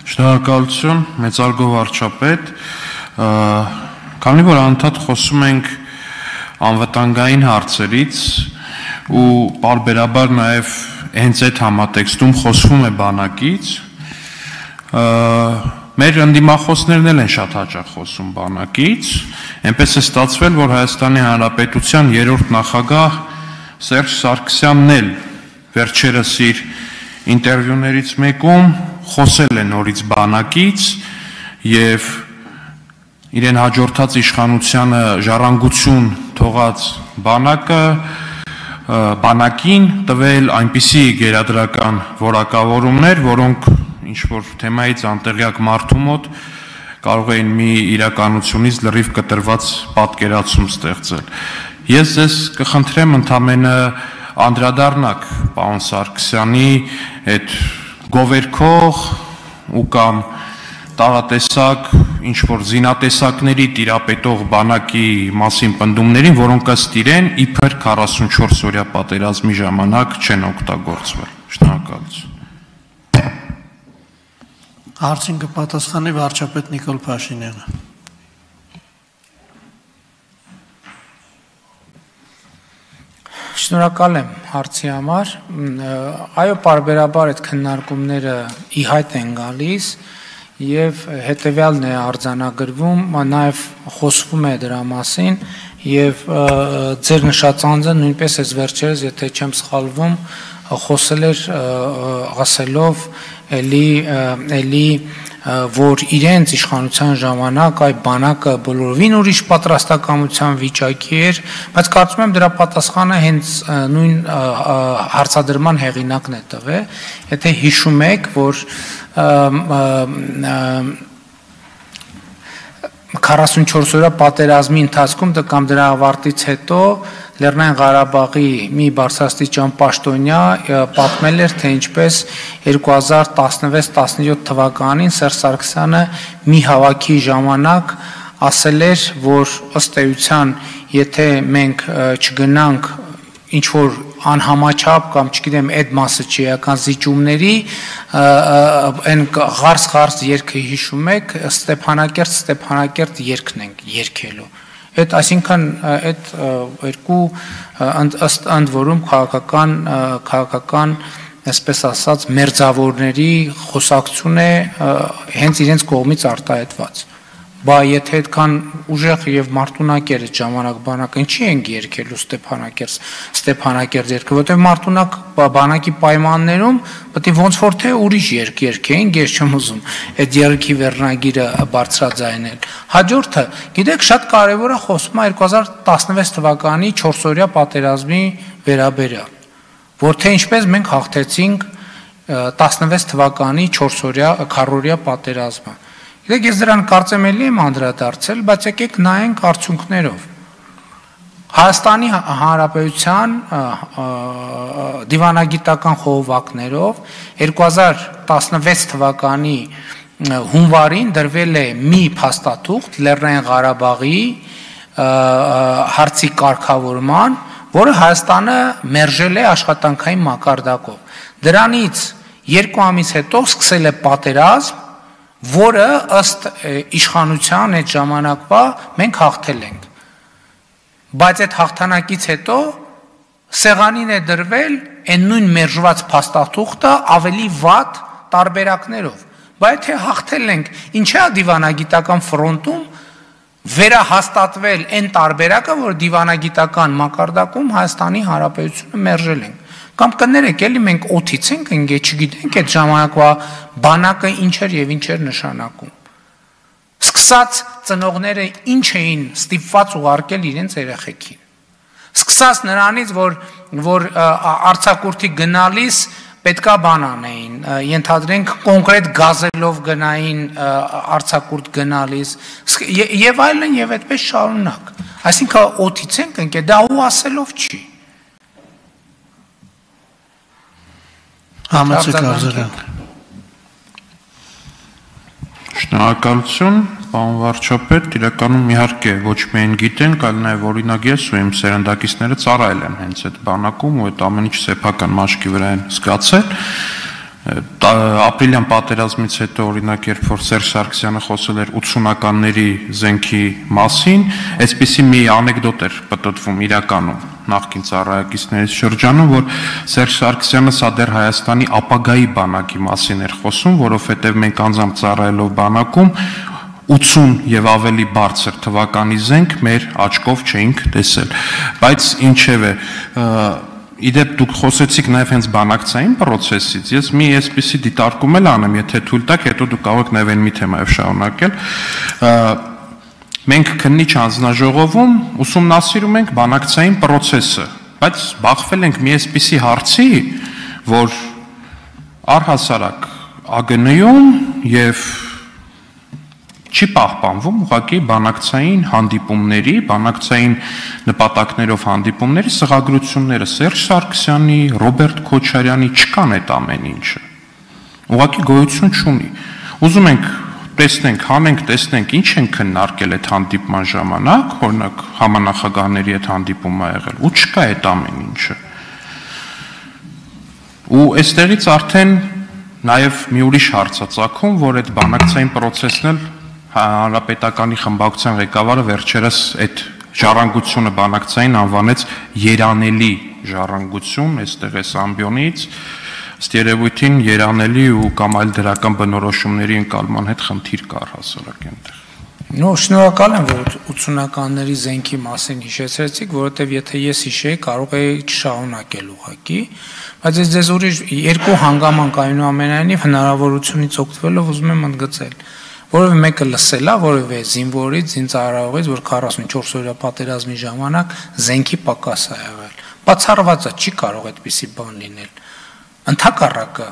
Շնորհակալություն, մեծարգո վարչապետ, քանի որ անդադ խոսում ենք անվտանգային հարցերից ու պարբերաբար նաև հենց այդ համատեքստում խոսվում է բանակից, մեր ընդդիմախոսներն էլ են շատ հաճախ խոսում բանակից, այնպես է ստացվել, որ Հայաստանի Հանրապետության երրորդ նախագահ Սերժ Սարգսյանն էլ վերջերս իր ինտերվյուներից մեկում խոսել է նորից բանակից եւ իրեն հաջորդած իշխանությանը ժառանգություն թողած բանակին տվել այնպիսի գերադրական որակավորումներ, որոնք ինչ-որ թեմայից անտեղյակ մարդու մոտ կարող էին մի իրականությունից լրիվ կտրված պատկերացում ստեղծել։ Ես ձեզ կխնդրեմ ընդամենը անդրադառնաք պարոն Սարգսյանի այդ գովերքող ու կամ տարատեսակ ինչ-որ զինատեսակների տիրապետող բանակի մասին պնդումներին, որոնք ըստ իրեն իբր 44-օրյա պատերազմի ժամանակ չեն օգտագործվել։ Շնորհակալություն։ Հարցին կպատասխանի վարչապետ Նիկոլ Փաշինյանը։ Շնորհակալ եմ հարցի համար, այո, պարբերաբար այդ քննարկումները ի հայտ են գալիս եւ հետեւյալն է արձանագրվում, նաեւ խոսվում է դրա մասին եւ ձեր նշած անձը նույնպես էս վերջերս, եթե չեմ սխալվում, խոսել էր ասելով էլի որ իրենց իշխանության ժամանակ այ բանակը բոլորովին ուրիշ պատրաստակամության վիճակի էր, բայց կարծում եմ դրա պատասխանը հենց նույն հարցադրման հեղինակն է տվել, եթե հիշում եք, որ 44-օրյա պատերազմի ընթացքում կամ դրա ավարտից հետո Լեռնային Ղարաբաղի մի բարձրաստիճան պաշտոնյա պատմել էր, թե ինչպես 2016-17 թվականին Սերժ Սարգսյանը մի հավաքի ժամանակ ասել էր, որ ըստ էության, եթե մենք չգնանք ինչ-որ անհամաչափ կամ չգիտեմ այդ մասը չեական զիջումների, այն ղարս երգը հիշում եք, Ստեփանակերտ երգն ենք երգելու։ Այդ այսինքն այդ երկու ընդ որում քաղաքական այսպես ասած մերձավորների խոսակցություն է հենց իրենց կողմից արտահայտված։ Բա եթե այդքան ուժեղ եւ մարտունակ էր այդ ժամանակ բանակը, ինչի են երգելու Ստեփանակերտ երգը, որտեղ մարտունակ բանակի պայմաններում պետք է ոնց որ թե ուրիշ երգ երգեին, ես չեմ ուզում այդ երգի վերնագիրը բարձրաձայնել։ Հաջորդը, գիտեք, շատ կարեւոր է խոսում 2016 թվականի 4-օրյա պատերազմի վերաբերյալ, որ թե ինչպես մենք հաղթեցինք 16 թվականի 4-օրյա քառօրյա պատերազմը։ Գիտեք, ես դրան կարծեմ էլի եմ անդրադարձել, բայց եկեք նայենք արդյունքներով։ Հայաստանի Հանրապետության դիվանագիտական խողովակներով 2016 թվականի հունվարին դրվել է մի փաստաթուղթ Լեռնային Ղարաբաղի հարցի կարգավորման, որը Հայաստանը մերժել է աշխատանքային մակարդակով։ Դրանից 2 ամիս հետո սկսել է պատերազմ, որը ըստ իշխանության այդ ժամանակվա մենք հաղթել ենք։ Բայց այդ հաղթանակից հետո սեղանին է դրվել այն նույն մերժված փաստաթուղթը ավելի վատ տարբերակներով։ Բայց թե հաղթել ենք, ինչա դիվանագիտական ֆրոնտում վերահաստատվել այն տարբերակը, որ դիվանագիտական մակարդակում Հայաստանի Հանրապետությունը մերժել ենք։ Կամ կներեք, էլի մենք օթից ենք ընկել, չգիտենք այդ ժամանակվա բանակը ինչ էր եւ ինչ էր նշանակում։ Սկսած ծնողները ինչ էին ստիպված ուղարկել իրենց երեխեքին։ Սկսած նրանից, որ արձակուրդի գնալիս պետքա բան անեին, ենթադրենք կոնկրետ գազելով գնային արձակուրդ գնալիս եւ այլն եւ այդպես շարունակ։ Այսինքն օթից ենք ընկել, դա ու ասելով չի։ Շնորհակալություն, պարոն վարչապետ, իրականում իհարկե ոչ միայն գիտենք, այլ նաև օրինակ ես ու իմ սերնդակիցները ծառայել են հենց այդ բանակում ու այդ ամեն ինչ սեփական մաշկի վրա են զգացել։ ապրիլյան պատերազմից հետո օրինակ երբ որ Սերժ Սարգսյանը խոսել էր 80-ականների զենքի մասին, այսպիսի մի անեկդոտ էր պատտվում իրականում նախկին ծառայակիցներից շրջանում, որ Սերժ Սարգսյանը սա դեռ Հայաստանի ապագայի բանակի մասին էր խոսում, որովհետև մենք անձամբ ծառայելով բանակում 80 եւ ավելի բարձր թվականի զենք մեր աչքով չէինք տեսել, բայց ինչևէ Իդեպ դուք խոսեցիք նաև հենց բանակցային process-ից, ես մի այսպիսի դիտարկում էլ անեմ, եթե թույլ տաք, հետո դուք կարող եք նաև այն մի թեմայով շարունակել։ Մենք քննիչ հանձնաժողովում ուսումնասիրում ենք բանակցային process-ը, բայց բախվել ենք մի այսպիսի հարցի, որ առհասարակ ԱԳՆ-ում եւ չի պահպանվում ուղղակի բանակցային հանդիպումների, բանակցային նպատակներով հանդիպումների սղագրությունները Սերժ Սարգսյանի, Ռոբերտ Քոչարյանի չկան այդ ամեն ինչը։ Ուղղակի գոյություն չունի։ Ուզում ենք տեսնենք, հանենք, տեսնենք ինչ են քննարկել այդ հանդիպման ժամանակ, օրինակ համանախագահների հետ հանդիպում ա եղել, ու չկա այդ ամեն ինչը։ Ու այստեղից արդեն նաև մի ուրիշ հարց ա ծագում, որ այդ բանակցային process-ն էլ Հանրապետականի խմբակցության ղեկավարը վերջերս այդ ժառանգությունը բանակցային անվանեց երանելի ժառանգություն, այստեղ էս ամբիոնից, ըստ երևույթին երանելի ու կամ այլ դրական բնորոշումների ընկալման հետ խնդիր կար հասարակ այնտեղ։ Շնորհակալ եմ, որ 80-ականների զենքի մասին հիշեցրեցիք, որովհետև եթե ես հիշեի, կարող էի չշարունակել ուղղակի, բայց ես ձեզ ուրիշ երկու հանգամանք այնուամենայնիվ հնարավորությունից օգտվելով ուզում եմ ընդգծել, որովհետև մեկը լսելա, որևէ զինվորից, զինծառայողից, որ 44 օրյա պատերազմի ժամանակ զենքի պակաս ա եղել։ Բացառված է, չի կարող այդպիսի բան լինել։ Ընդհակառակը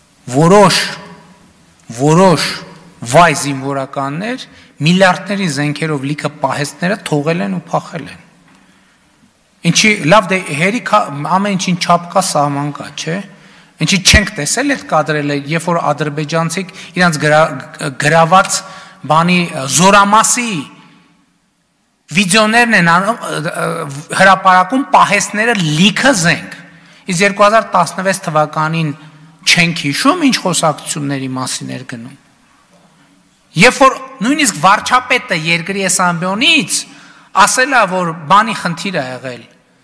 որոշ վայ զինվորականներ միլիարդների զենքերով լիքը պահեստները թողել են ու փախել են։ Ինչի լավ դե հերիք ամեն ինչին չափ կա, սահման կա, չէ՞։ Ինչի չենք տեսել այդ կադրերը, երբ որ ադրբեջանցիք իրանց գրաված բանի զորամասի վիդեոներն են հրապարակում պահեստները լիքը զենք։ Իսկ 2016 թվականին չենք հիշում ինչ խոսակցությունների մասին էր գնում։ Երբ որ նույնիսկ վարչապետը երկրի այս ամբիոնից ասել է, որ բանի խնդիր ա եղել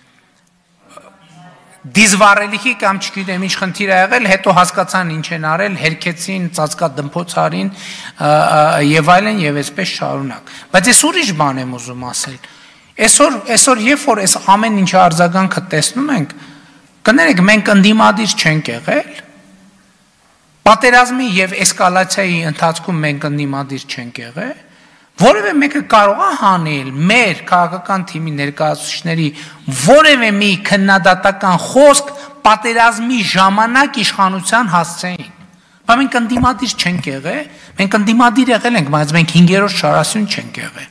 դիզվառելիքի կամ չգիտեմ ինչ խնդիր ա եղել, հետո հասկացան ինչ են արել, հերքեցին, ծածկադմփոց արին եւ այլն եւ այսպես շարունակ։ Բայց ես ուրիշ բան եմ ուզում ասել։ Այսօր երբ որ այս ամեն ինչի արձագանքը տեսնում ենք, կներեք մենք ընդդիմադիր չենք եղել։ Պատերազմի եւ էսկալացիայի ընթացքում մենք ընդդիմադիր չենք եղել։ Որևէ մեկը կարող է հանել մեր քաղաքական թիմի ներկայացուցիչների որևէ մի քննադատական խոսք պատերազմի ժամանակ իշխանության հասցեին։ Բայց մենք ընդդիմադիր չենք եղել, մենք ընդդիմադիր եղել ենք, բայց մենք 5-րդ շարասյուն չենք եղել։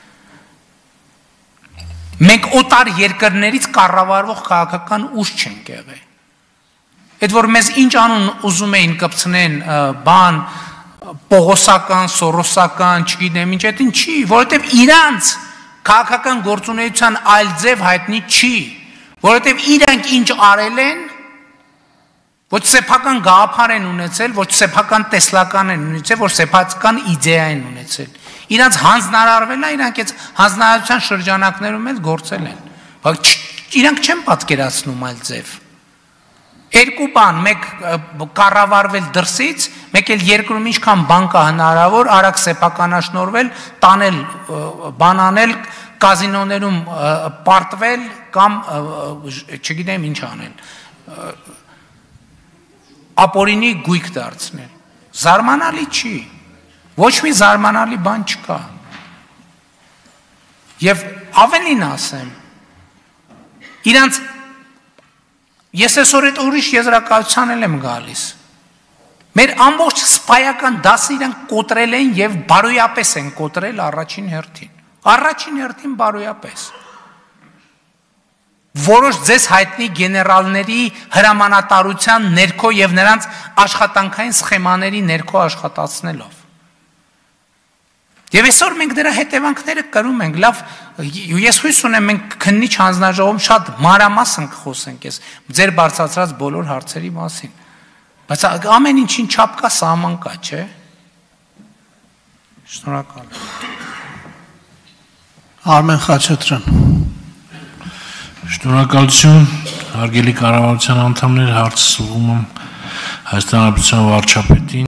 Մենք օտար երկրներից կառավարվող քաղաքական ուժ չենք եղել։ Այդ որ մեզ ինչ անուն ուզում էին կպցնեն բան Պողոսական, Սորոսական, չգիտեմ ինչ, այդ ինչի, որովհետև իրանց քաղաքական գործունեության այլ ձև հայտնի չի, որովհետև իրանք ինչ արել են, ոչ սեփական գաղափար են ունեցել, ոչ սեփական տեսլական են ունեցել, ոչ սեփական իդեա են ունեցել։ Իրանց հանձնարարվել է, իրանք այդ հանձնարարության շրջանակներում էլ գործել են, բայց իրանք չեն պատկերացնում այլ ձև։ Երկու բան, մեկ կառավարվել դրսից, մեկ էլ երկրում ինչքան բան կա հնարավոր, արագ սեփականաշնորհվել, տանել, բանանել, կազինոներում պարտվել կամ չգիտեմ ինչ անել։ Ապօրինի գույք դարձնել։ Զարմանալի չի։ Ոչ մի զարմանալի բան չկա։ Եվ ավելին ասեմ, իրանց Ես այսօր այդ ուրիշ եզրակացության եմ գալիս։ Մեր ամբողջ սպայական դասը իրանք կոտրել են եւ բարոյապես են կոտրել առաջին հերթին։ Առաջին հերթին բարոյապես։ Որոշ ձեզ հայտնի գեներալների հրամանատարության ներքո եւ նրանց աշխատանքային սխեմաների ներքո աշխատացնելով։ Եվ այսօր մենք դրա հետևանքները կրում ենք, լավ, ես հույս ունեմ մենք քննիչ հանձնաժողովում շատ մանրամասն կխոսենք ձեր բարձրացրած բոլոր հարցերի մասին, Բայց ամեն ինչին չափ կա, սահման կա, չէ՞։ Շնորհակալ եմ։ Արմեն Խաչատրյան։ Շնորհակալություն, հարգելի կառավարության անդամներ, հարցը ուղղում եմ Հայաստան Հանրապետության վարչապետին։